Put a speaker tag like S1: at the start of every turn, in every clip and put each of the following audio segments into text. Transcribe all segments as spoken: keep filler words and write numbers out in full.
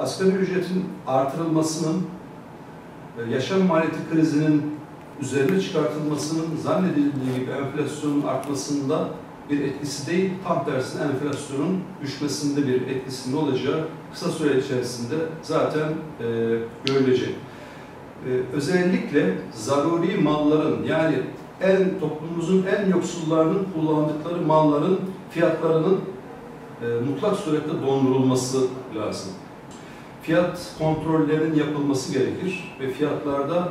S1: asgari ücretin artırılmasının, yaşam maliyeti krizinin üzerine çıkartılmasının zannedildiği gibi enflasyonun artmasında bir etkisi değil, tam tersine enflasyonun düşmesinde bir etkisinin olacağı kısa süre içerisinde zaten e, görülecek. E, özellikle zaruri malların, yani en toplumumuzun en yoksullarının kullandıkları malların fiyatlarının e, mutlak surette dondurulması lazım. Fiyat kontrollerinin yapılması gerekir ve fiyatlarda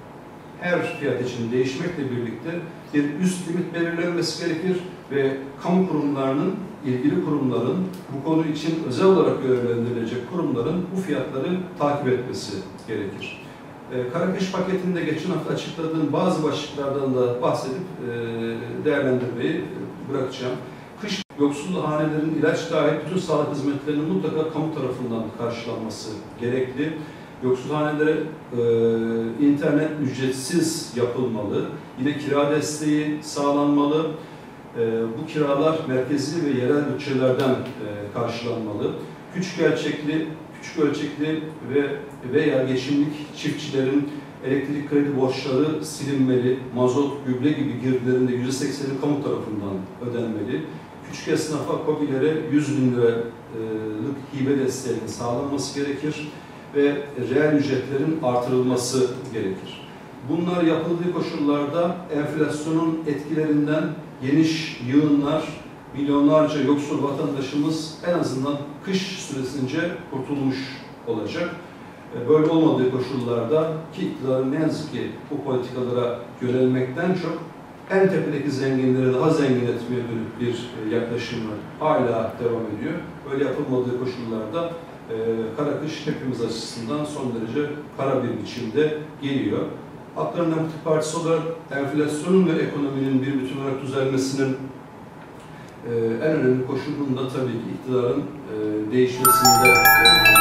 S1: her fiyat için değişmekle birlikte bir üst limit belirlenmesi gerekir ve kamu kurumlarının, ilgili kurumların, bu konu için özel olarak görevlendirilecek kurumların bu fiyatları takip etmesi gerekir. Ee, Karakış paketinde geçen hafta açıkladığım bazı başlıklardan da bahsedip e, değerlendirmeyi bırakacağım. Kış yoksul hanelerin ilaç dahil bütün sağlık hizmetlerinin mutlaka kamu tarafından karşılanması gerekli. Yoksulhanelere e, internet ücretsiz yapılmalı. Yine kira desteği sağlanmalı. E, bu kiralar merkezi ve yerel bütçelerden e, karşılanmalı. Küçük ölçekli, küçük ölçekli ve veya geçimlik çiftçilerin elektrik kredi borçları silinmeli. Mazot, gübre gibi girdilerin de yüzde sekseni kamu tarafından ödenmeli. Küçük esnafa, KOBİ'lere yüz bin liralık hibe desteğinin sağlanması gerekir ve reel ücretlerin artırılması gerekir. Bunlar yapıldığı koşullarda enflasyonun etkilerinden geniş yığınlar, milyonlarca yoksul vatandaşımız en azından kış süresince kurtulmuş olacak. Böyle olmadığı koşullarda ki iktidarın ne yazık ki bu politikalara yönelmekten çok en tepedeki zenginleri daha zengin etmeye dönük bir yaklaşımı hala devam ediyor. Öyle yapılmadığı koşullarda e, kara kış hepimiz açısından son derece kara bir biçimde geliyor. Halkların Demokratik Partisi olarak enflasyonun ve ekonominin bir bütün olarak düzelmesinin e, en önemli koşulunda tabii ki iktidarın e, değişmesinde